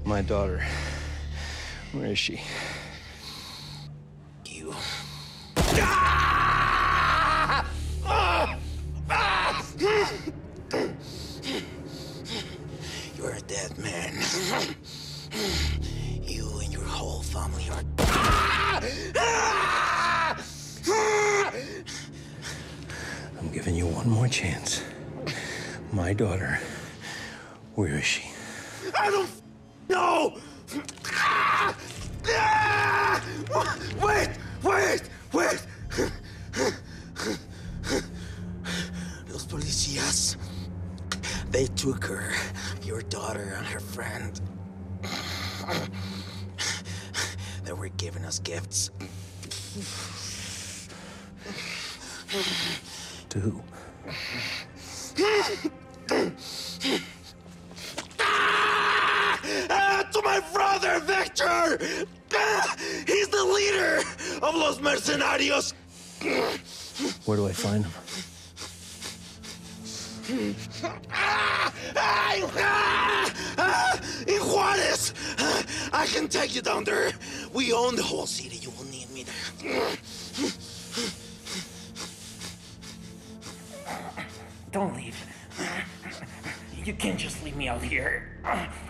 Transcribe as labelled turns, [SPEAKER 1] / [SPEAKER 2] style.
[SPEAKER 1] My daughter. Where is she?
[SPEAKER 2] You. You're a dead man. You and your whole family are...
[SPEAKER 1] I'm giving you one more chance. My daughter. Where is she?
[SPEAKER 2] I don't know! Wait! Los policías. They took her, your daughter and her friend. They were giving us gifts.
[SPEAKER 1] To who?
[SPEAKER 2] To my brother, Victor! He's the leader of Los Mercenarios!
[SPEAKER 1] Where do I find him?
[SPEAKER 2] In Juarez! I can take you down there. We own the whole city. You will need me there.
[SPEAKER 3] Don't leave. You can't just leave me out here.